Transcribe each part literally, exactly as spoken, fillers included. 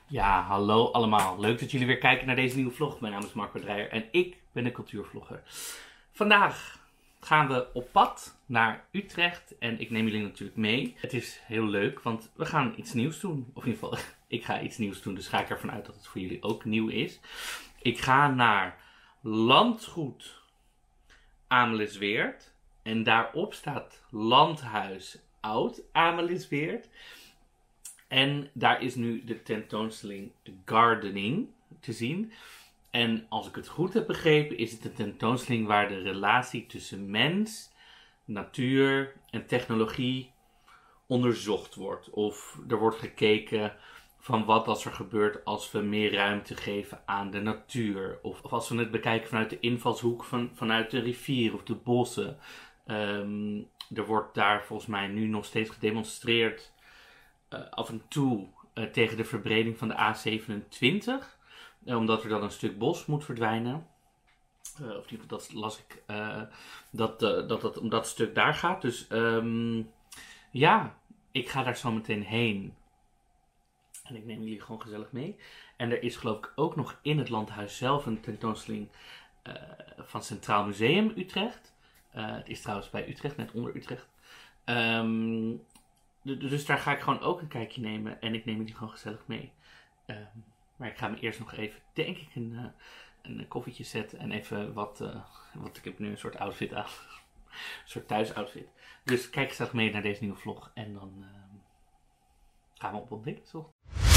Ja, hallo allemaal. Leuk dat jullie weer kijken naar deze nieuwe vlog. Mijn naam is Marco Dreyer en ik ben een cultuurvlogger. Vandaag gaan we op pad naar Utrecht en ik neem jullie natuurlijk mee. Het is heel leuk, want we gaan iets nieuws doen. Of in ieder geval, ik ga iets nieuws doen, dus ga ik ervan uit dat het voor jullie ook nieuw is. Ik ga naar Landgoed Amelisweerd en daarop staat Landhuis Oud Amelisweerd. En daar is nu de tentoonstelling Gardening te zien. En als ik het goed heb begrepen, is het een tentoonstelling waar de relatie tussen mens, natuur en technologie onderzocht wordt. Of er wordt gekeken van wat als er gebeurt als we meer ruimte geven aan de natuur. Of, of als we het bekijken vanuit de invalshoek van, vanuit de rivier of de bossen. Um, er wordt daar volgens mij nu nog steeds gedemonstreerd. Uh, af en toe uh, tegen de verbreding van de A zevenentwintig. Uh, omdat er dan een stuk bos moet verdwijnen. Uh, of die, dat las ik. Uh, dat, uh, dat dat om dat stuk daar gaat. Dus um, ja, ik ga daar zo meteen heen. En ik neem jullie gewoon gezellig mee. En er is geloof ik ook nog in het landhuis zelf een tentoonstelling uh, van Centraal Museum Utrecht. Uh, het is trouwens bij Utrecht, net onder Utrecht. Um, Dus daar ga ik gewoon ook een kijkje nemen. En ik neem jullie gewoon gezellig mee. Uh, maar ik ga me eerst nog even, denk ik, een, uh, een koffietje zetten. En even wat, uh, wat ik heb nu een soort outfit aan. Een soort thuisoutfit. Dus kijk gezellig mee naar deze nieuwe vlog. En dan uh, gaan we op ontdekking.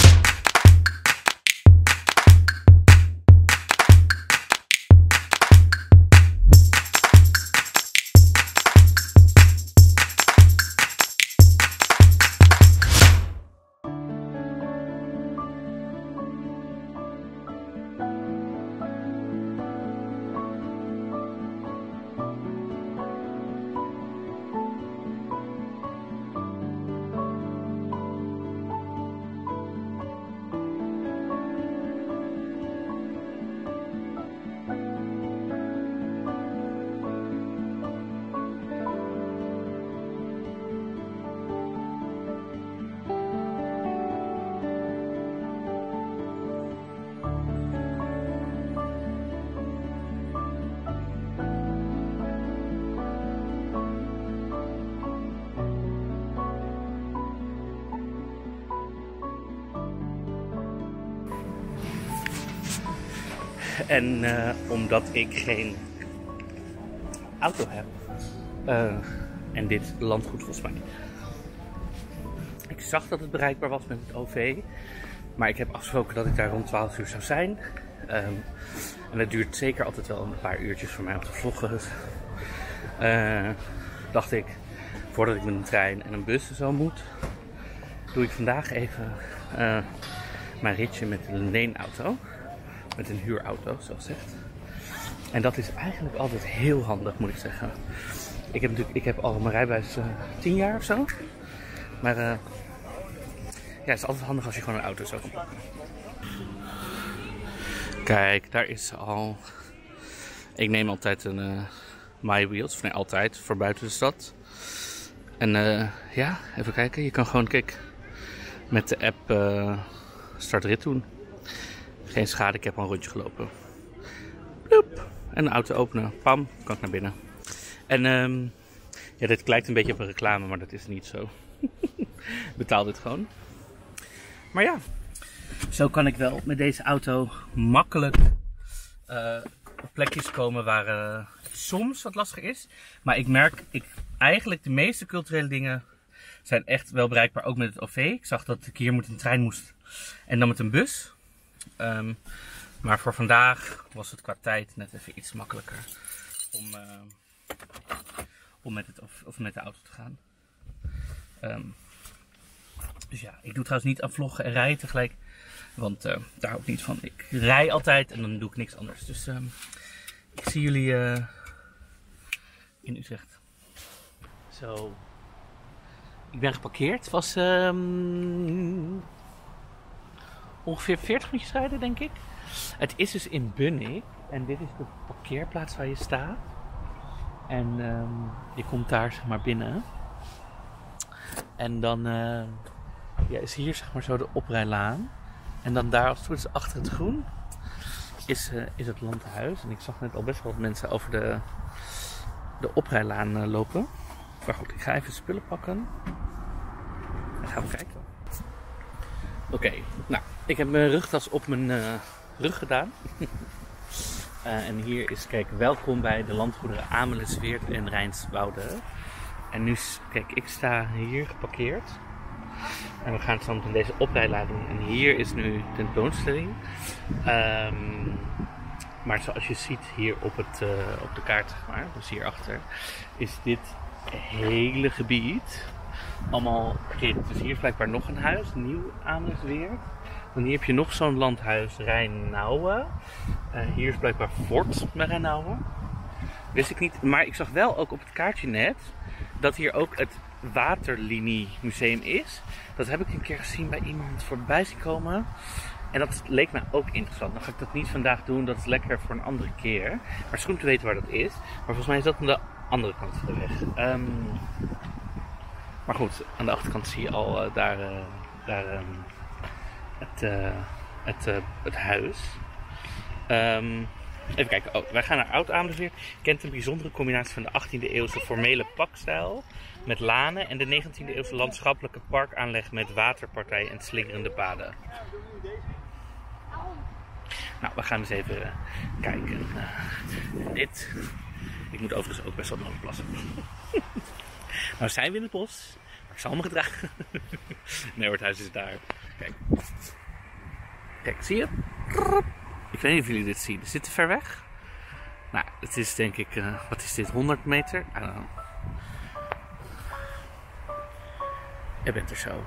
En uh, omdat ik geen auto heb, uh, en dit landgoed volgens mij. Ik zag dat het bereikbaar was met het O V, maar ik heb afgesproken dat ik daar rond twaalf uur zou zijn. Um, en het duurt zeker altijd wel een paar uurtjes voor mij om te vloggen. Dus, uh, dacht ik, voordat ik met een trein en een bus zo moet, doe ik vandaag even uh, mijn ritje met een leenauto. Met een huurauto, zoals gezegd. En dat is eigenlijk altijd heel handig, moet ik zeggen. Ik heb natuurlijk, ik heb al mijn rijbewijs uh, tien jaar of zo. Maar uh, ja, het is altijd handig als je gewoon een auto zo kan pakken. Kijk, daar is ze al. Ik neem altijd een uh, My Wheels, of nee, altijd, voor buiten de stad. En uh, ja, even kijken. Je kan gewoon, kijk, met de app uh, start rit doen. Geen schade, ik heb al een rondje gelopen. Bloep. En de auto openen. Pam, kan ik naar binnen. En um, ja, dit lijkt een beetje op een reclame, maar dat is niet zo. Betaal dit gewoon. Maar ja, zo kan ik wel met deze auto makkelijk uh, op plekjes komen waar uh, het soms wat lastiger is. Maar ik merk, ik, eigenlijk de meeste culturele dingen zijn echt wel bereikbaar, ook met het O V. Ik zag dat ik hier met een trein moest en dan met een bus. Um, maar voor vandaag was het qua tijd net even iets makkelijker om, uh, om met, het, of, of met de auto te gaan. Um, dus ja, ik doe trouwens niet aan vloggen en rijden tegelijk. Want uh, daar hou ik niet van. Ik rij altijd en dan doe ik niks anders. Dus um, ik zie jullie uh, in Utrecht. Zo. Ik ben geparkeerd. Het was um, ongeveer veertig minuutjes rijden, denk ik. Het is dus in Bunnik. En dit is de parkeerplaats waar je staat. En um, je komt daar zeg maar binnen. En dan uh, ja, is hier zeg maar zo de oprijlaan. En dan daar als het goed is achter het groen is, uh, is het landhuis. En ik zag net al best wel wat mensen over de, de oprijlaan uh, lopen. Maar goed, ik ga even spullen pakken. En gaan we kijken. Oké, okay, nou, ik heb mijn rugtas op mijn uh, rug gedaan. uh, en hier is, kijk, welkom bij de landgoederen Amelisweerd en Rijnswoude. En nu, kijk, ik sta hier geparkeerd. En we gaan het zo meteen deze oprijlaan doen. En hier is nu tentoonstelling. Um, maar zoals je ziet hier op, het, uh, op de kaart, zeg maar, dus hierachter, is dit hele gebied allemaal geparkeerd. Dus hier is blijkbaar nog een huis, nieuw Amelisweerd. Dan hier heb je nog zo'n landhuis, Rijnauwe. Uh, hier is blijkbaar Fort bij Rijnauwe. Wist ik niet, maar ik zag wel ook op het kaartje net dat hier ook het Waterliniemuseum is. Dat heb ik een keer gezien bij iemand voorbij zien komen. En dat leek mij ook interessant. Dan ga ik dat niet vandaag doen, dat is lekker voor een andere keer. Maar het is goed om te weten waar dat is. Maar volgens mij is dat aan de andere kant van de weg. Um, maar goed, aan de achterkant zie je al uh, daar, uh, daar um, het, uh, het, uh, het huis. Um, even kijken, oh, wij gaan naar Oud-Amelisweerd. Kent een bijzondere combinatie van de achttiende eeuwse formele pakstijl met lanen en de negentiende eeuwse landschappelijke parkaanleg met waterpartij en slingerende paden. Nou, we gaan eens even uh, kijken. Uh, dit. Ik moet overigens ook best wel nodig plassen. Nou zijn we in het bos. Maar ik zal me gedragen. Nee hoor, het huis is daar. Kijk. Kijk, zie je? Ik weet niet of jullie dit zien. Is dit te ver weg? Nou, het is denk ik, uh, wat is dit, honderd meter? I don't know. Je bent er zo.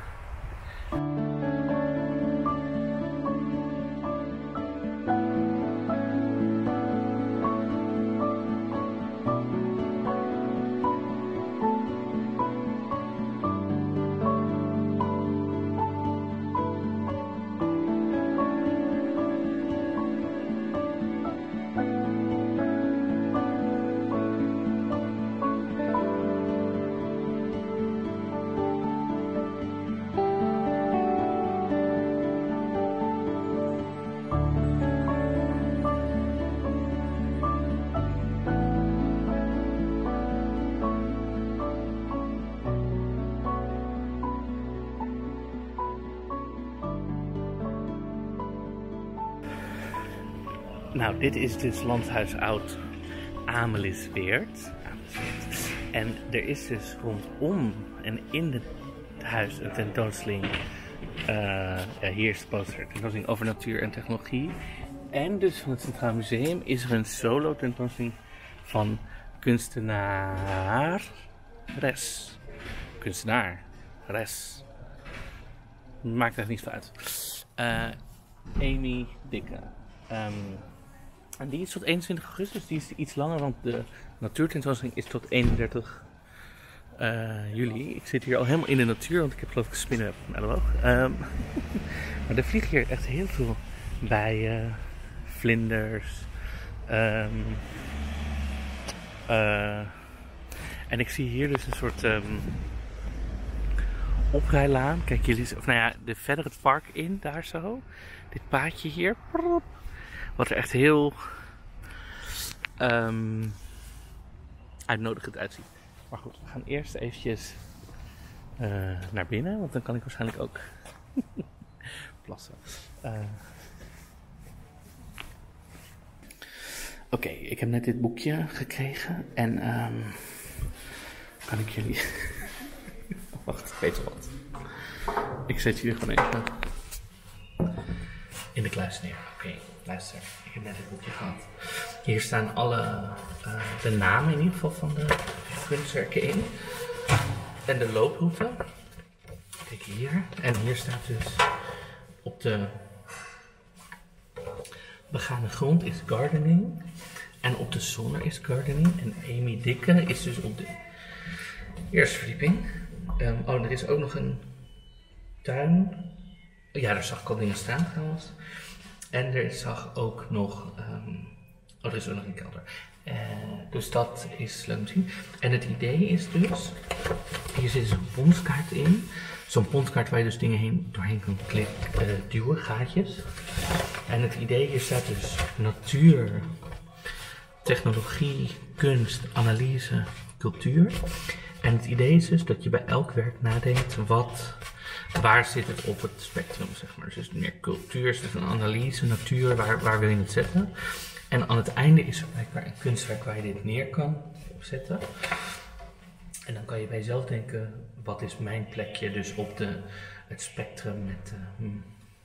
Nou, dit is dus Landhuis Oud Amelisweerd. En er is dus rondom en in het huis een tentoonstelling. Uh, ja, hier is de poster, tentoonstelling over natuur en technologie. En dus van het Centraal Museum is er een solo tentoonstelling van kunstenaar Res. Kunstenaar Res. Maakt er niet veel uit. Uh, Amy Dikke. Um, en die is tot eenentwintig augustus, die is iets langer, want de natuurtentoonstelling is tot eenendertig uh, juli. Ik zit hier al helemaal in de natuur, want ik heb geloof ik spinnen op mijn elleboog. Um, maar er vliegen hier echt heel veel bijen, vlinders. Um, uh, en ik zie hier dus een soort um, oprijlaan. Kijk, jullie, of nou ja, de, verder het park in, daar zo. Dit paadje hier. Wat er echt heel um, uitnodigend uitziet. Maar goed, we gaan eerst eventjes uh, naar binnen. Want dan kan ik waarschijnlijk ook plassen. Uh, Oké, okay, ik heb net dit boekje gekregen. En um, kan ik jullie... Wacht, ik weet wel wat. Ik zet jullie gewoon even in de kluis neer. Oké, okay, luister. Ik heb net het boekje gehad. Hier staan alle uh, de namen in ieder geval van de kunstwerken in. En de looproute. Kijk hier. En hier staat dus op de begane grond is gardening. En op de zolder is gardening. En Amy Dikke is dus op de eerste verdieping. Um, oh, er is ook nog een tuin. Ja, daar zag ik al dingen staan trouwens. En er zag ook nog... Um, oh, er is ook nog een kelder. Uh, dus dat is leuk om te zien. En het idee is dus... hier zit zo'n ponskaart in. Zo'n ponskaart waar je dus dingen heen, doorheen kan klik, uh, duwen, gaatjes. En het idee hier staat dus natuur, technologie, kunst, analyse, cultuur. En het idee is dus dat je bij elk werk nadenkt, wat, waar zit het op het spectrum, zeg maar. Dus is het meer cultuur, is het een analyse, natuur, waar, waar wil je het zetten? En aan het einde is er blijkbaar een kunstwerk waar je dit neer kan opzetten. En dan kan je bij jezelf denken, wat is mijn plekje dus op de, het spectrum met, uh, hmm,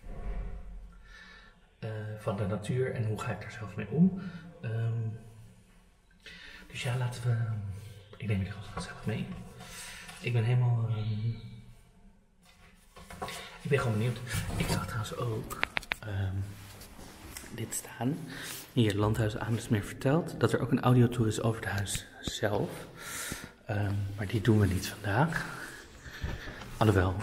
uh, van de natuur en hoe ga ik daar zelf mee om? Um, dus ja, laten we, ik neem jullie gewoon zelf mee. Ik ben helemaal, um, ik ben gewoon benieuwd. Ik zag trouwens ook um, dit staan. Hier, Landhuis Amersmeer vertelt dat er ook een audiotour is over het huis zelf. Um, maar die doen we niet vandaag. Alhoewel.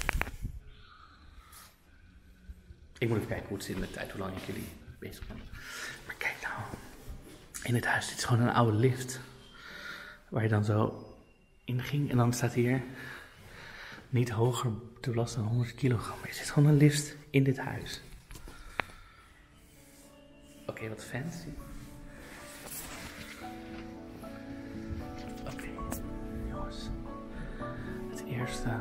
Ik moet even kijken hoe het zit met de tijd, hoe lang ik jullie bezig ben. Maar kijk nou. In het huis zit gewoon een oude lift. Waar je dan zo in ging. En dan staat hier niet hoger te belast dan honderd kilogram. Maar er zit gewoon een lift in dit huis. Oké, okay, wat fancy. Oké, okay, jongens. Het eerste.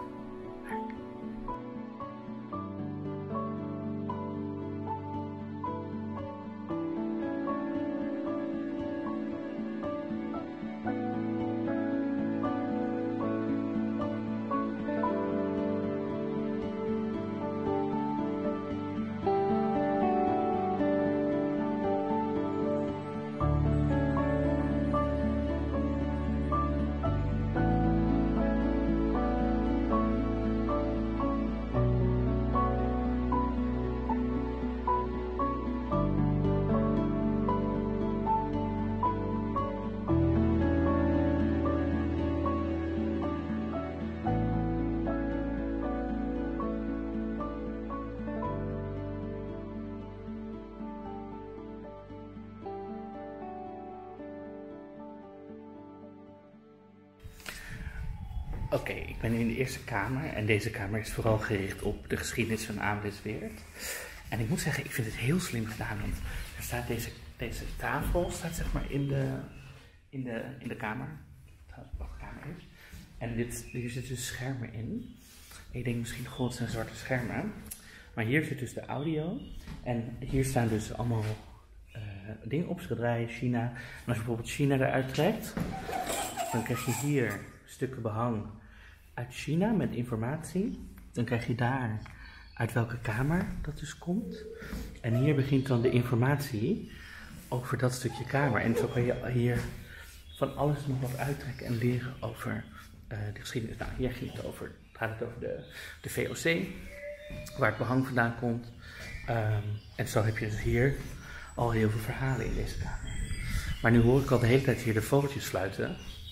Oké, okay, ik ben in de eerste kamer en deze kamer is vooral gericht op de geschiedenis van Amelis Weerd. En ik moet zeggen, ik vind het heel slim gedaan, want er staat deze, deze tafel staat zeg maar in de, in de, in de kamer, wat de kamer is. En dit, hier zitten dus schermen in. En ik denk misschien, god, het zijn zwarte schermen. Maar hier zit dus de audio en hier staan dus allemaal uh, dingen op, schilderijen, China. En als je bijvoorbeeld China eruit trekt, dan krijg je hier stukken behang uit China met informatie. Dan krijg je daar uit welke kamer dat dus komt. En hier begint dan de informatie over dat stukje kamer. En zo kan je hier van alles nog wat uittrekken en leren over uh, de geschiedenis. Nou, hier ging het over, gaat het over de, de V O C, waar het behang vandaan komt. Um, en zo heb je dus hier al heel veel verhalen in deze kamer. Maar nu hoor ik al de hele tijd hier de vogeltjes fluiten.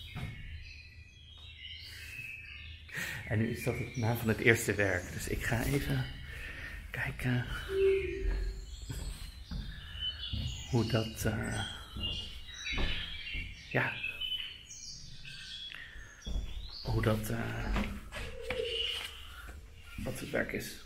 En nu is dat het naam van het eerste werk. Dus ik ga even kijken hoe dat, uh, ja, hoe dat, uh, wat het werk is.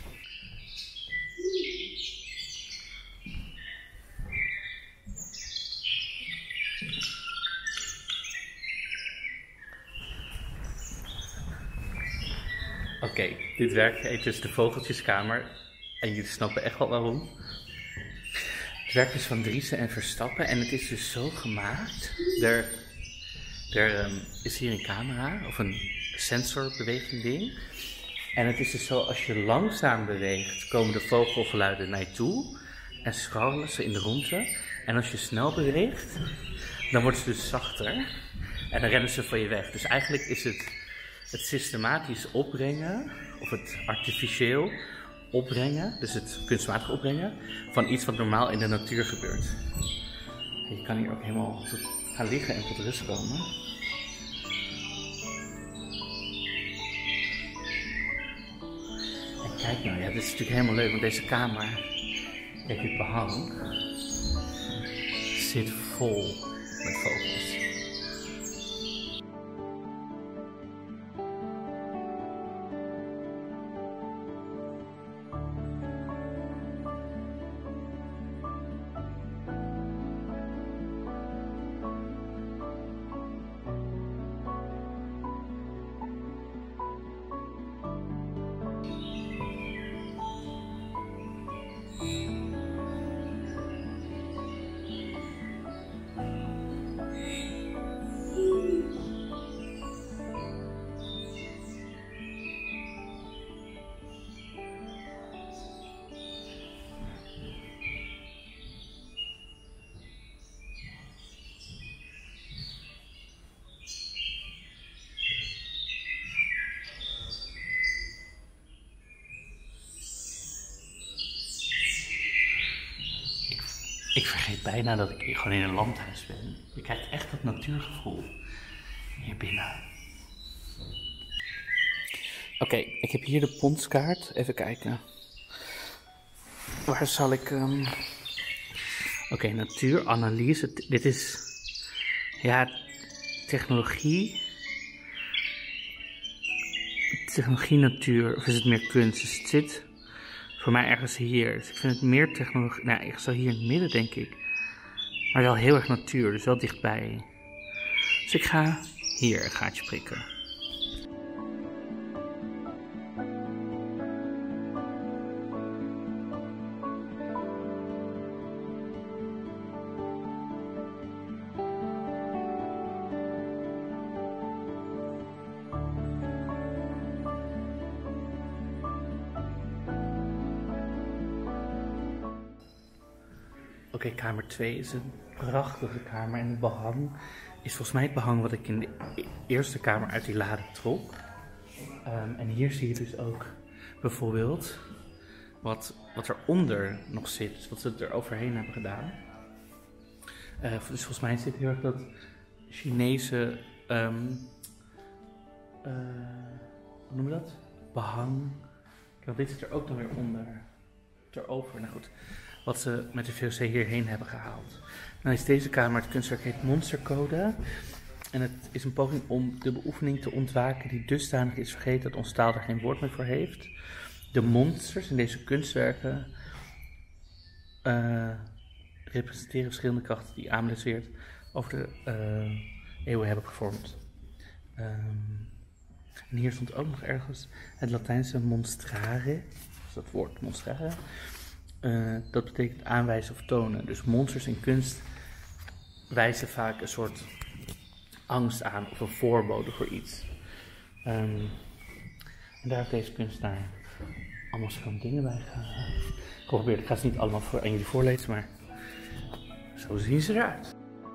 Oké, okay, dit werk heet dus de Vogeltjeskamer en jullie snappen echt wel waarom. Het werk is van Driessen en Verstappen en het is dus zo gemaakt. Er, er um, is hier een camera of een sensorbeweging ding. En het is dus zo, als je langzaam beweegt, komen de vogelgeluiden naar je toe en scrollen ze in de rondte. En als je snel beweegt, dan wordt ze dus zachter en dan rennen ze van je weg. Dus eigenlijk is het het systematisch opbrengen, of het artificieel opbrengen, dus het kunstmatig opbrengen, van iets wat normaal in de natuur gebeurt. En je kan hier ook helemaal tot gaan liggen en tot rust komen. En kijk nou, ja, dit is natuurlijk helemaal leuk, want deze kamer, kijk, dit behang zit vol met vogels. Ik vergeet bijna dat ik gewoon in een landhuis ben. Je krijgt echt dat natuurgevoel hier binnen. Oké, okay, ik heb hier de pondskaart. Even kijken. Waar zal ik... Um... Oké, okay, natuuranalyse. Dit is... Ja, technologie. Technologie, natuur. Of is het meer kunst? Dus het zit voor mij ergens hier. Dus ik vind het meer technologie... Nou, ik zal hier in het midden, denk ik. Maar wel heel erg natuur. Dus wel dichtbij. Dus ik ga hier een gaatje prikken. Oké, okay, kamer twee is een prachtige kamer en het behang is volgens mij het behang wat ik in de eerste kamer uit die lade trok. Um, en hier zie je dus ook bijvoorbeeld wat, wat eronder nog zit, dus wat ze er overheen hebben gedaan. Uh, dus volgens mij zit heel erg dat Chinese, um, uh, hoe noem je dat? Behang. Kijk, dit zit er ook dan weer onder, erover, nou goed. Wat ze met de V O C hierheen hebben gehaald. Nou is deze kamer, het kunstwerk heet Monstercode. En het is een poging om de beoefening te ontwaken die dusdanig is vergeten dat ons taal er geen woord meer voor heeft. De monsters in deze kunstwerken uh, representeren verschillende krachten die Amelis Weert over de uh, eeuwen hebben gevormd. Um, en hier stond ook nog ergens het Latijnse monstrare, dus dat woord monstrare. Uh, dat betekent aanwijzen of tonen. Dus monsters in kunst wijzen vaak een soort angst aan of een voorbode voor iets. Um, en daar heeft deze kunstenaar allemaal verschillende dingen bij geprobeerd. Ik ga ze niet allemaal voor, aan jullie voorlezen, maar zo zien ze eruit.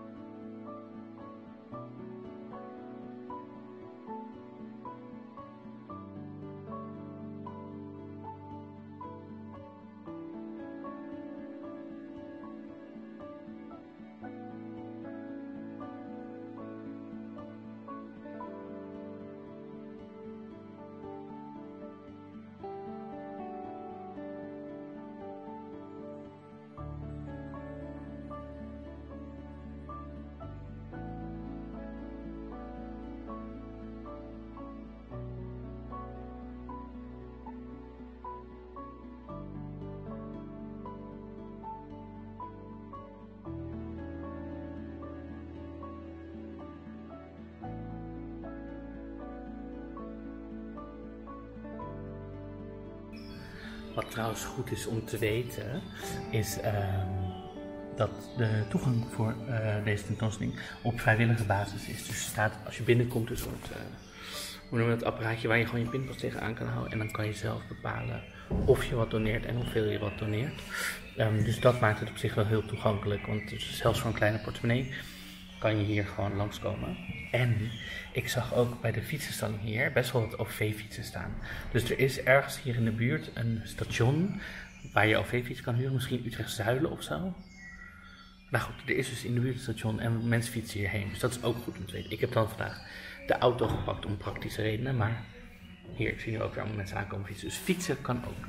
Wat trouwens goed is om te weten, is uh, dat de toegang voor uh, deze tentoonstelling op vrijwillige basis is. Dus er staat, als je binnenkomt, een soort, uh, hoe noem je dat, apparaatje waar je gewoon je pinpas tegenaan kan houden. En dan kan je zelf bepalen of je wat doneert en hoeveel je wat doneert. Um, dus dat maakt het op zich wel heel toegankelijk, want dus zelfs voor een kleine portemonnee kan je hier gewoon langskomen. En ik zag ook bij de fietsenstalling hier best wel wat O V-fietsen staan. Dus er is ergens hier in de buurt een station waar je O V-fiets kan huren. Misschien Utrecht Zuilen of zo. Nou goed, er is dus in de buurt een station en mensen fietsen hierheen. Dus dat is ook goed om te weten. Ik heb dan vandaag de auto gepakt om praktische redenen. Maar hier, ik zie nu ook weer allemaal mensen aankomen fietsen. Dus fietsen kan ook.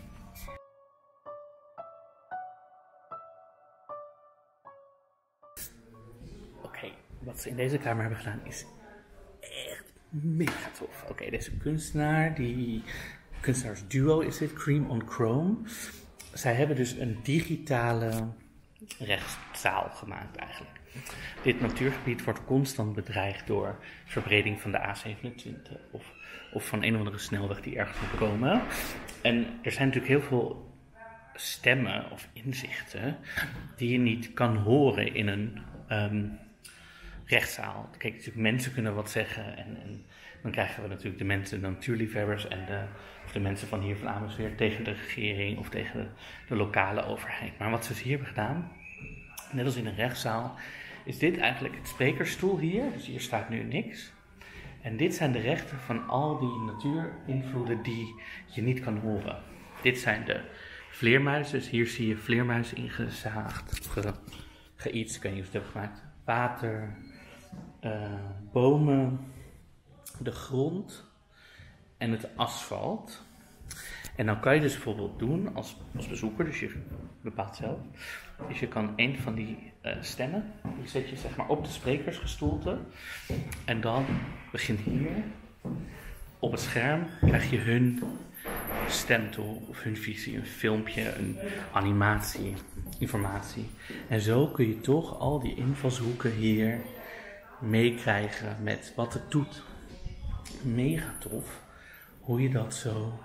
Wat ze in deze kamer hebben gedaan is echt mega tof. Oké, okay, deze kunstenaar, die kunstenaarsduo is dit, Cream on Chrome. Zij hebben dus een digitale rechtszaal gemaakt eigenlijk. Dit natuurgebied wordt constant bedreigd door verbreding van de A zevenentwintig of, of van een of andere snelweg die ergens moet komen. En er zijn natuurlijk heel veel stemmen of inzichten die je niet kan horen in een Um, rechtszaal. Kijk, natuurlijk, mensen kunnen wat zeggen en, en dan krijgen we natuurlijk de mensen, de natuurliefhebbers en de, of de mensen van hier van Amersfoort tegen de regering of tegen de, de lokale overheid. Maar wat ze hier hebben gedaan, net als in een rechtszaal, is dit eigenlijk het sprekersstoel hier. Dus hier staat nu niks. En dit zijn de rechten van al die natuurinvloeden die je niet kan horen. Dit zijn de vleermuizen. Dus hier zie je vleermuizen ingezaagd, ge, geïetst, ik weet niet of het heb gemaakt. Water, uh, bomen, de grond en het asfalt. En dan kan je dus bijvoorbeeld doen als, als bezoeker, dus je bepaalt zelf. Dus je kan een van die uh, stemmen, die zet je zeg maar op de sprekersgestoelte. En dan begint hier op het scherm, krijg je hun stem toe, of hun visie, een filmpje, een animatie, informatie. En zo kun je toch al die invalshoeken hier meekrijgen met wat het doet. Mega tof hoe je dat zo,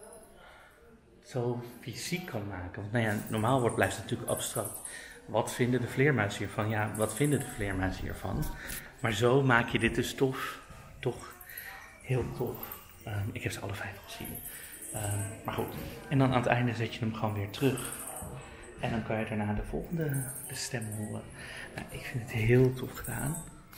zo fysiek kan maken. Want nou ja, normaal wordt, blijft het natuurlijk abstract. Wat vinden de vleermuizen hiervan? Ja, wat vinden de vleermuizen hiervan? Maar zo maak je dit dus tof, toch heel tof. Um, ik heb ze alle vijf gezien. Um, maar goed. En dan aan het einde zet je hem gewoon weer terug. En dan kan je daarna de volgende de stem horen. Nou, ik vind het heel tof gedaan.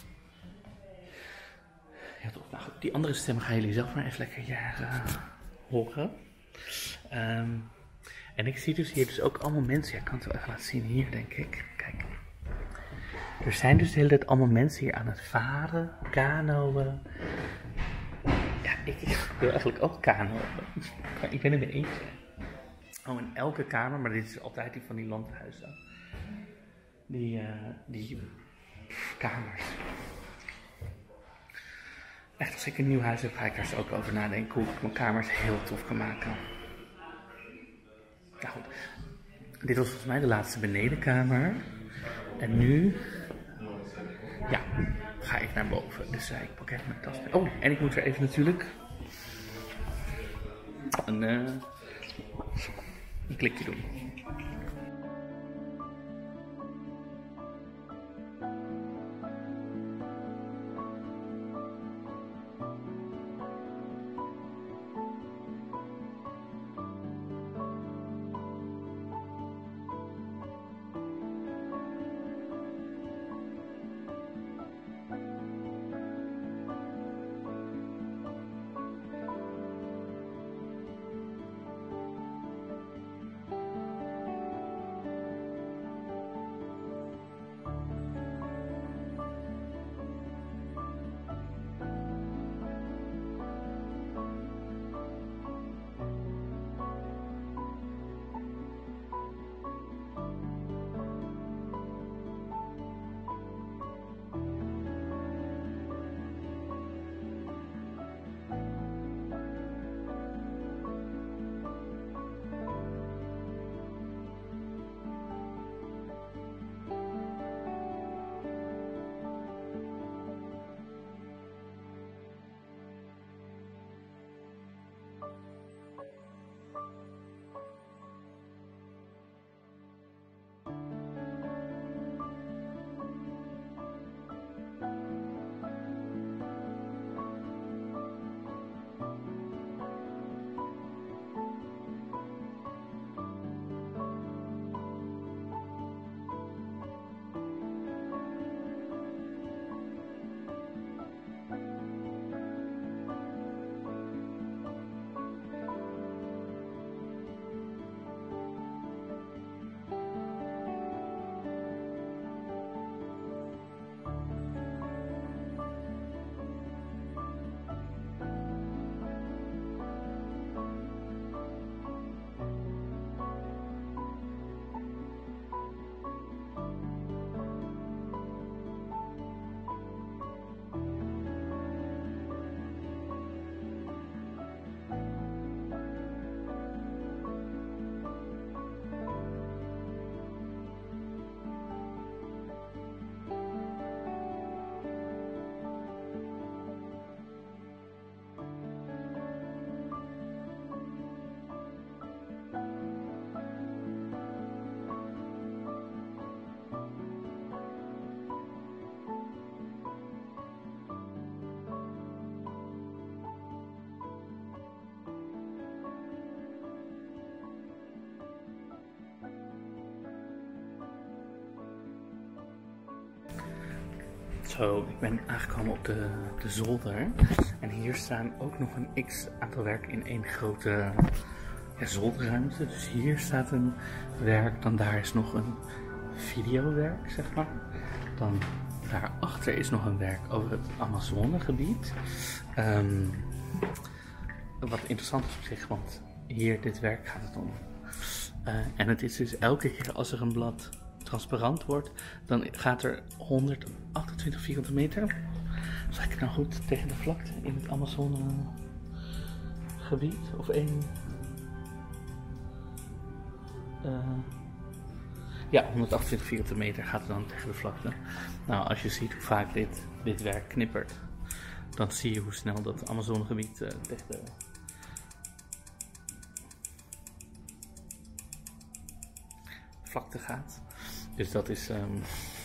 Heel tof. Nou goed, die andere stem gaan jullie zelf maar even lekker uh, horen. Um, en ik zie dus hier dus ook allemaal mensen. Ja, ik kan het wel even laten zien hier, denk ik. Kijk. Er zijn dus de hele tijd allemaal mensen hier aan het varen, kanoën. Ja, ik, ik wil eigenlijk ook kanoën. Ik ben er mee eentje. Oh, in elke kamer, maar dit is altijd die van die landhuizen. Die, uh, die pff, kamers. Echt, als ik een nieuw huis heb, ga ik daar eens ook over nadenken hoe ik mijn kamers heel tof kan maken. Nou goed, dit was volgens mij de laatste benedenkamer. En nu, ja, ga ik naar boven. Dus uh, ik pak even mijn tas. Oh, en ik moet er even natuurlijk een, uh, een klikje doen. Zo, ik ben aangekomen op de, de zolder. En hier staan ook nog een x aantal werken in één grote ja, zolderruimte. Dus hier staat een werk, dan daar is nog een videowerk, zeg maar. Dan daarachter is nog een werk over het Amazonegebied. Um, wat interessant is op zich, want hier, dit werk gaat het om. Uh, en het is dus elke keer als er een blad transparant wordt, dan gaat er honderdachtentwintig vierkante meter, zeg ik het nou goed, tegen de vlakte in het Amazonegebied. Of één... Uh, ja, honderdachtentwintig vierkante meter gaat er dan tegen de vlakte. Nou, als je ziet hoe vaak dit, dit werk knippert, dan zie je hoe snel dat Amazonegebied uh, tegen de vlakte gaat. Dus dat is, um,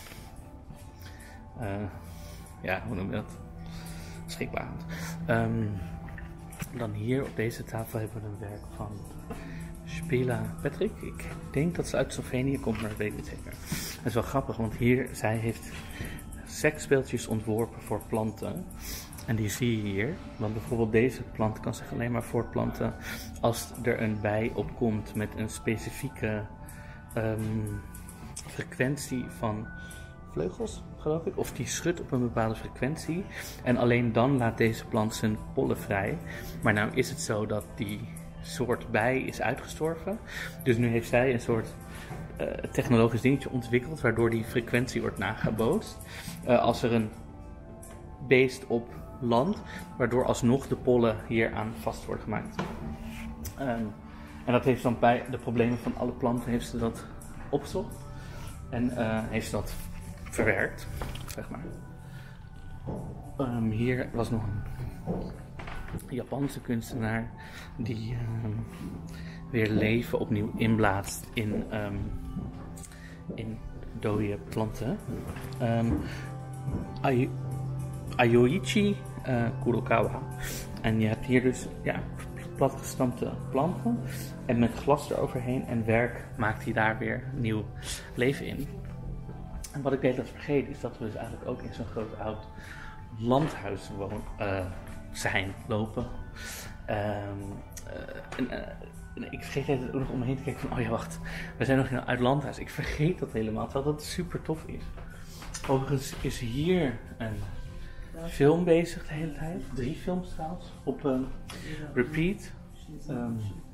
uh, ja, hoe noem je dat? Schrikbarend. Um, dan hier op deze tafel hebben we een werk van Spela Patrick. Ik denk dat ze uit Slovenië komt, maar dat weet ik niet zeker. Dat is wel grappig, want hier, zij heeft seksspeeltjes ontworpen voor planten. En die zie je hier. Want bijvoorbeeld deze plant kan zich alleen maar voortplanten als er een bij opkomt met een specifieke um, frequentie van vleugels, geloof ik. Of die schudt op een bepaalde frequentie. En alleen dan laat deze plant zijn pollen vrij. Maar nou is het zo dat die soort bij is uitgestorven. Dus nu heeft zij een soort uh, technologisch dingetje ontwikkeld waardoor die frequentie wordt nagebootst. Uh, als er een beest op landt, waardoor alsnog de pollen hier aan vast worden gemaakt. Um, en dat heeft dan bij de problemen van alle planten heeft ze dat opgezocht. En uh, heeft ze dat verwerkt, zeg maar. Um, hier was nog een Japanse kunstenaar die um, weer leven opnieuw inblaast in, um, in dode planten. Um, Ay Ayoichi uh, Kurokawa. En je hebt hier dus ja, platgestampte planten en met glas eroverheen en werk maakt hij daar weer nieuw leven in. En wat ik deed als vergeet is dat we dus eigenlijk ook in zo'n groot oud landhuis wonen. Uh, zijn, lopen. Um, uh, en, uh, en ik vergeet het ook nog om me heen te kijken van, oh ja wacht, we zijn nog in een uit landhuis. Ik vergeet dat helemaal, terwijl dat super tof is. Overigens is hier een film bezig de hele tijd. Drie films trouwens, op um, repeat. Um,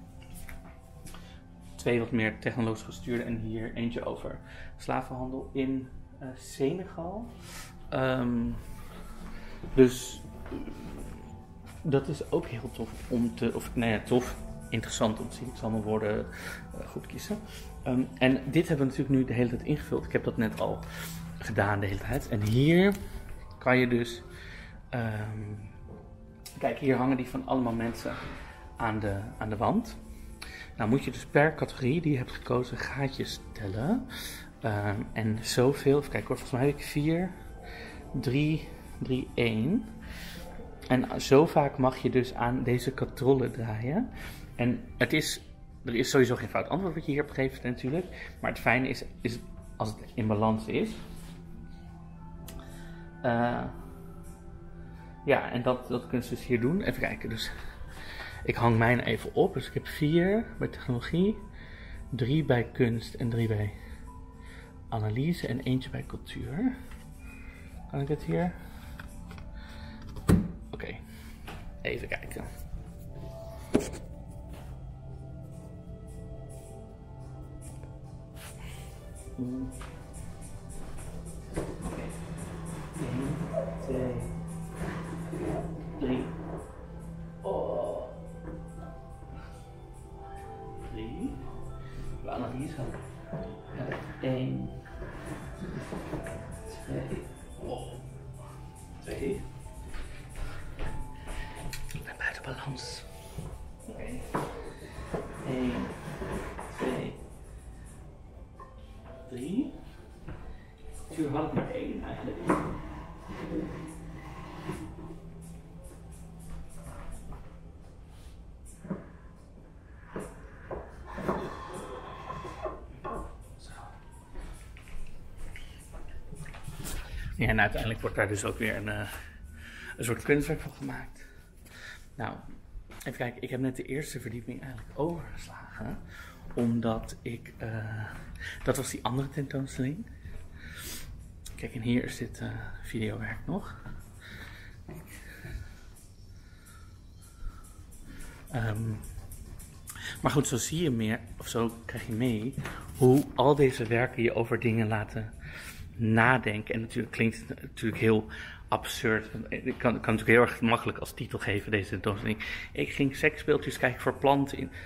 twee wat meer technologisch gestuurde en hier eentje over slavenhandel in uh, Senegal. Um, dus dat is ook heel tof om te, of nou ja, tof, interessant om te zien. Ik zal mijn woorden uh, goed kiezen. Um, en dit hebben we natuurlijk nu de hele tijd ingevuld. Ik heb dat net al gedaan de hele tijd. En hier kan je dus, um, kijk, hier hangen die van allemaal mensen aan de, aan de wand. Nou moet je dus per categorie die je hebt gekozen gaatjes tellen. Um, en zoveel, even kijken hoor, volgens mij heb ik vier, drie, drie, één. En zo vaak mag je dus aan deze katrollen draaien. En het is, er is sowieso geen fout antwoord wat je hier hebt gegeven natuurlijk. Maar het fijne is, is als het in balans is. Uh, ja, en dat, dat kun je dus hier doen. Even kijken, dus ik hang mijn even op. Dus ik heb vier bij technologie, drie bij kunst en drie bij analyse en eentje bij cultuur. Kan ik het hier? Oké, okay. Even kijken. Hmm. Oké. één, twee, drie. Oh. drie. De analyse. één, twee. Oh. twee. Ik ben buiten balans. Oké. Okay. één, twee, drie. Natuurlijk had ik maar één eigenlijk. Ja, en uiteindelijk wordt daar dus ook weer een, uh, een soort kunstwerk van gemaakt. Nou, Even kijken, ik heb net de eerste verdieping eigenlijk overgeslagen. Omdat ik... Uh, dat was die andere tentoonstelling. Kijk, en hier is dit uh, videowerk nog. Um, maar goed, zo zie je meer, of zo krijg je mee, hoe al deze werken je over dingen laten nadenken. En natuurlijk klinkt het natuurlijk heel absurd. Ik kan, kan natuurlijk heel erg makkelijk als titel geven, deze tentoonstelling. Ik ging seksspeeltjes kijken voor planten in...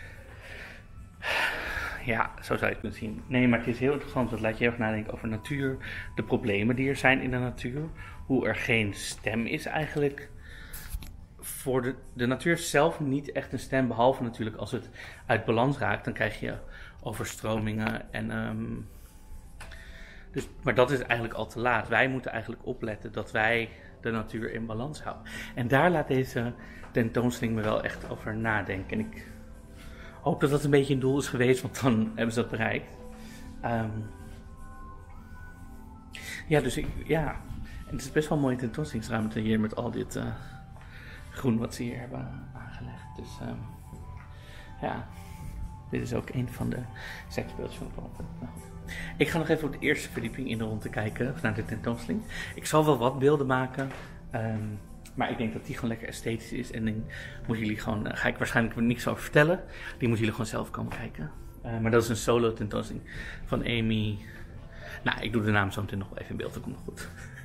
Ja, zo zou je het kunnen zien. Nee, maar het is heel interessant. Het laat je heel erg nadenken over natuur. De problemen die er zijn in de natuur. Hoe er geen stem is eigenlijk. Voor de, de natuur zelf niet echt een stem. Behalve natuurlijk als het uit balans raakt. Dan krijg je overstromingen. En, um, dus, maar dat is eigenlijk al te laat. Wij moeten eigenlijk opletten dat wij de natuur in balans houden. En daar laat deze tentoonstelling me wel echt over nadenken. En ik... Ik hoop dat dat een beetje een doel is geweest, want dan hebben ze dat bereikt. Um, ja, dus ik, ja. En het is best wel een mooie tentoonstellingsruimte hier met al dit uh, groen wat ze hier hebben aangelegd. Dus um, ja, dit is ook een van de seksspeeltjes van de planten. Nou, ik ga nog even op de eerste verdieping in de ronde kijken, naar de tentoonstelling. Ik zal wel wat beelden maken. Um, Maar ik denk dat die gewoon lekker esthetisch is. En dan moeten jullie gewoon, uh, ga ik waarschijnlijk niks over vertellen. Die moeten jullie gewoon zelf komen kijken. Uh, maar dat is een solo tentoonstelling van Amy. Nou, ik doe de naam zo meteen nog wel even in beeld. Dat komt nog goed.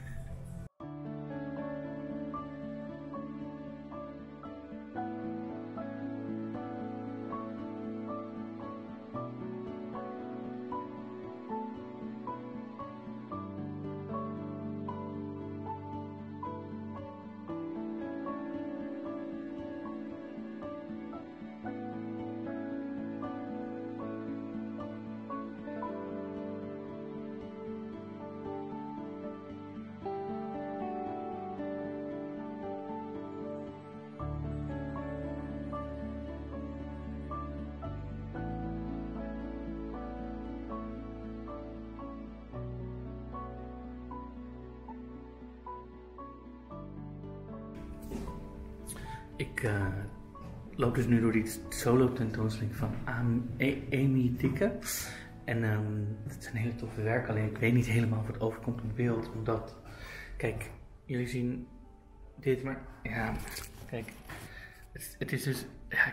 Ik uh, loop dus nu door die solo tentoonstelling van Amy Dikke. En um, het is een hele toffe werk, alleen ik weet niet helemaal of het overkomt op beeld. Omdat, kijk, jullie zien dit, maar ja, kijk, het, het is dus, ja,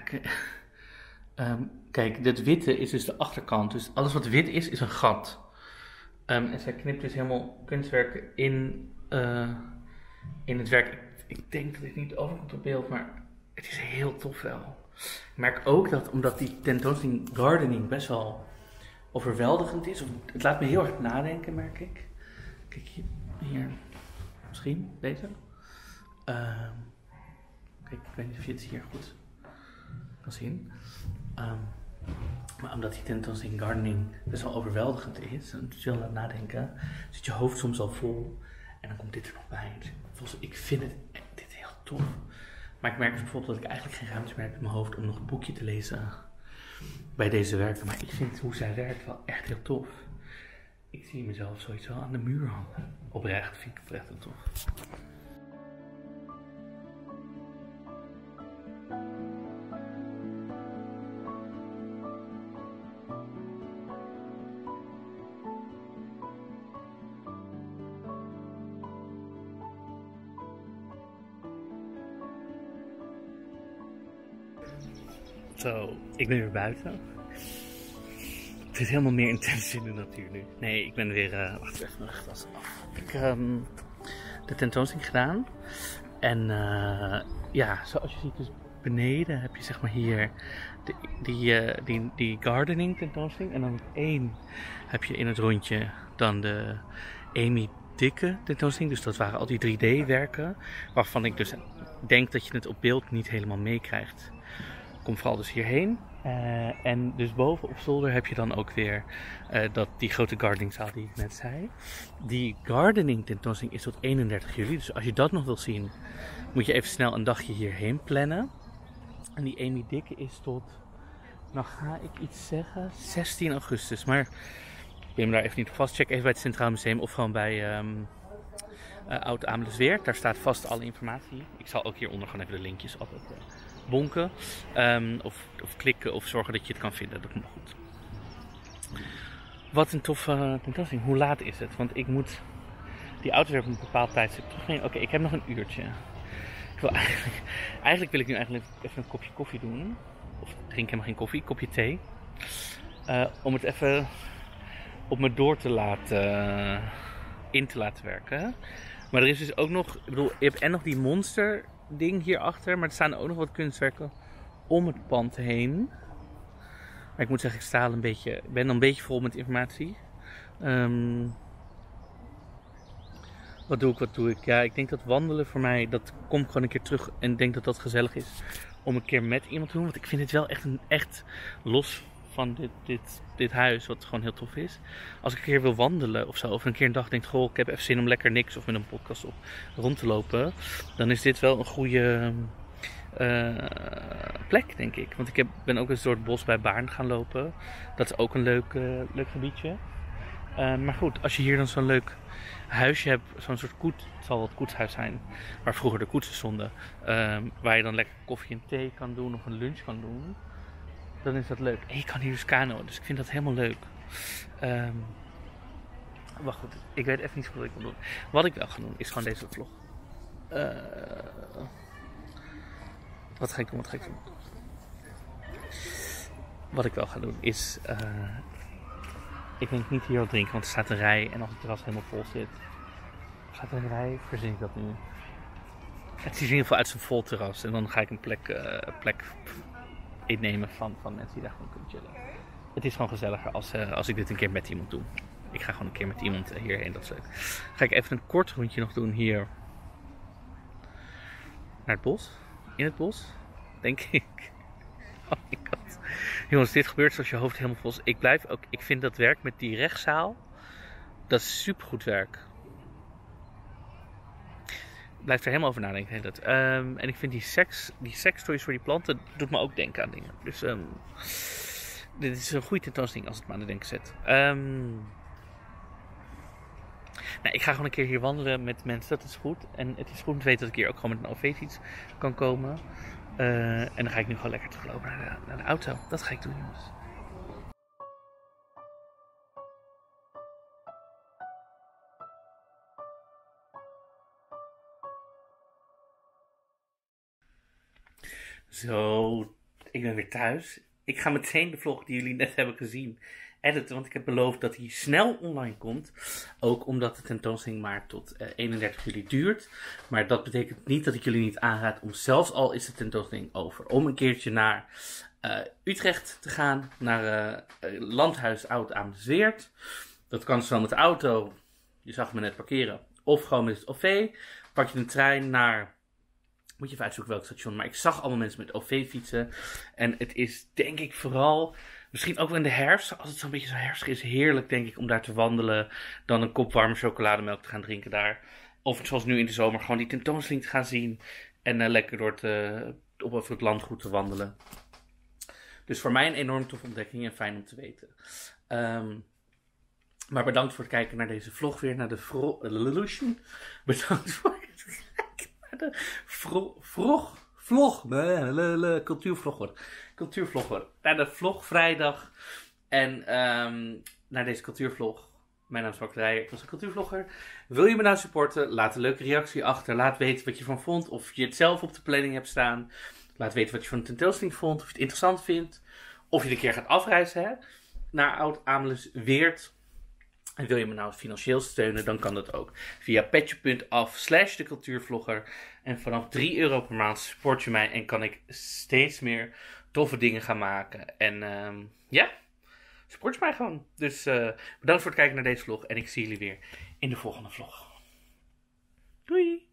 um, kijk, het witte is dus de achterkant. Dus alles wat wit is, is een gat. Um, en zij knipt dus helemaal kunstwerken in, uh, in het werk. Ik denk dat dit niet overkomt op beeld, maar het is heel tof wel. Ik merk ook dat, omdat die tentoonstelling gardening best wel overweldigend is, of het laat me heel erg nadenken, merk ik. Kijk hier, hier. Misschien, deze. Uh, kijk, ik weet niet of je het hier goed kan zien. Um, maar omdat die tentoonstelling gardening best wel overweldigend is, en het je laat nadenken, zit je hoofd soms al vol. En dan komt dit er nog bij. Dus ik vind het, dit heel tof. Maar ik merk dus bijvoorbeeld dat ik eigenlijk geen ruimte meer heb in mijn hoofd om nog een boekje te lezen bij deze werken. Maar ik vind hoe zij werkt wel echt heel tof. Ik zie mezelf zoiets wel aan de muur hangen. Oprecht, vind ik oprecht heel tof. Zo, ik ben weer buiten. Het is helemaal meer intens in de natuur nu. Nee, ik ben weer... Uh, wacht even, mijn rugtas af. Ik heb um, de tentoonstelling gedaan. En uh, ja, zoals je ziet, dus beneden heb je zeg maar hier die, die, uh, die, die gardening tentoonstelling. En dan op één heb je in het rondje dan de Amy Dikke tentoonstelling. Dus dat waren al die drie D werken. Waarvan ik dus denk dat je het op beeld niet helemaal meekrijgt. Kom vooral dus hierheen. Uh, en dus boven op zolder heb je dan ook weer uh, dat, die grote gardeningzaal die ik net zei. Die gardening tentoonstelling is tot eenendertig juli. Dus als je dat nog wil zien, moet je even snel een dagje hierheen plannen. En die Amy Dikke is tot, nou ga ik iets zeggen, zestien augustus. Maar ik ben me daar even niet op vast. Check even bij het Centraal Museum of gewoon bij um, uh, Oud Amelisweert. Daar staat vast alle informatie. Ik zal ook hieronder gewoon even de linkjes altijd uh, bonken. Um, of, of klikken of zorgen dat je het kan vinden. Dat komt goed. Wat een toffe tentoonstelling. Hoe laat is het? Want ik moet die auto weer op een bepaald tijdstip terugbrengen. Oké, okay, ik heb nog een uurtje. Ik wil eigenlijk, eigenlijk wil ik nu eigenlijk even een kopje koffie doen. Of ik drink helemaal geen koffie, een kopje thee. Uh, om het even op me door te laten, uh, in te laten werken. Maar er is dus ook nog, ik bedoel, je hebt en nog die monster ding hierachter. Maar er staan ook nog wat kunstwerken om het pand heen. Maar ik moet zeggen, ik sta al een beetje, ik ben al een beetje vol met informatie. Um, wat doe ik, wat doe ik? Ja, ik denk dat wandelen voor mij, dat kom ik gewoon een keer terug. En ik denk dat dat gezellig is om een keer met iemand te doen. Want ik vind het wel echt, een, echt los van dit, dit, dit huis, wat gewoon heel tof is. Als ik een keer wil wandelen of zo, of een keer een dag denk, goh, ik heb even zin om lekker niks of met een podcast op rond te lopen. Dan is dit wel een goede uh, plek, denk ik. Want ik heb, ben ook eens door het bos bij Baarn gaan lopen. Dat is ook een leuk, uh, leuk gebiedje. Uh, maar goed, als je hier dan zo'n leuk huisje hebt, zo'n soort koet, het zal wel het koetshuis zijn, waar vroeger de koetsen stonden, uh, waar je dan lekker koffie en thee kan doen of een lunch kan doen, dan is dat leuk. En je kan hier dus kanoën, dus ik vind dat helemaal leuk. Um, maar goed, ik weet even niet zo wat ik wil doen. Wat ik wel ga doen, is gewoon deze vlog. Uh, wat ga ik doen, wat ga ik doen? Wat ik wel ga doen, is... Uh, Ik denk niet hier wat drinken, want er staat een rij en als het terras helemaal vol zit. Staat er een rij? Verzin ik dat nu? Het ziet in ieder geval uit zo'n vol terras en dan ga ik een plek, uh, plek innemen van, van mensen die daar gewoon kunnen chillen. Het is gewoon gezelliger als, uh, als ik dit een keer met iemand doe. Ik ga gewoon een keer met iemand hierheen, dat is leuk. Ga ik even een kort rondje nog doen hier naar het bos. In het bos, denk ik. Oh my god. Jongens, dit gebeurt zoals je hoofd helemaal vol is. Ik blijf ook, ik vind dat werk met die rechtszaal, dat is supergoed werk. Ik blijf er helemaal over nadenken. Dat. Um, en ik vind die seks, die sekstoys voor die planten, doet me ook denken aan dingen. Dus um, dit is een goede tentoonstelling als het me aan de denken zet. Um, nou, ik ga gewoon een keer hier wandelen met mensen, dat is goed. En het is goed om te weten dat ik hier ook gewoon met een O V-fiets kan komen. Uh, en dan ga ik nu gewoon lekker teruglopen naar de, naar de auto. Dat ga ik doen, jongens. Zo, ik ben weer thuis. Ik ga meteen de vlog die jullie net hebben gezien editen, want ik heb beloofd dat hij snel online komt. Ook omdat de tentoonstelling maar tot uh, eenendertig juli duurt. Maar dat betekent niet dat ik jullie niet aanraad om, zelfs al is de tentoonstelling over, om een keertje naar uh, Utrecht te gaan. Naar uh, Landhuis Oud Amersweert. Dat kan zowel met de auto, je zag me net parkeren, of gewoon met het O V. Pak je een trein naar... Moet je even uitzoeken welk station. Maar ik zag allemaal mensen met O V fietsen. En het is denk ik vooral... Misschien ook wel in de herfst. Als het zo'n beetje zo herfstig is. Heerlijk denk ik om daar te wandelen. Dan een kop warme chocolademelk te gaan drinken daar. Of zoals nu in de zomer gewoon die tentoonstelling te gaan zien. En uh, lekker door te, op over het landgoed te wandelen. Dus voor mij een enorm toffe ontdekking. En fijn om te weten. Um, maar bedankt voor het kijken naar deze vlog weer. Naar de vro... Bedankt voor het kijken naar de vro... Vrog... Vlog, cultuurvlogger, cultuurvlogger, naar de vlog vrijdag en um, naar deze cultuurvlog. Mijn naam is Mark Dreyer, ik was een cultuurvlogger. Wil je me nou supporten? Laat een leuke reactie achter, laat weten wat je ervan vond, of je het zelf op de planning hebt staan. Laat weten wat je van de tentoonstelling vond, of je het interessant vindt, of je een keer gaat afreizen hè, naar Oud-Amersweert. En wil je me nou financieel steunen, dan kan dat ook via petje.af slash de cultuurvlogger. En vanaf drie euro per maand support je mij en kan ik steeds meer toffe dingen gaan maken. En um, ja, support je mij gewoon. Dus uh, bedankt voor het kijken naar deze vlog en ik zie jullie weer in de volgende vlog. Doei!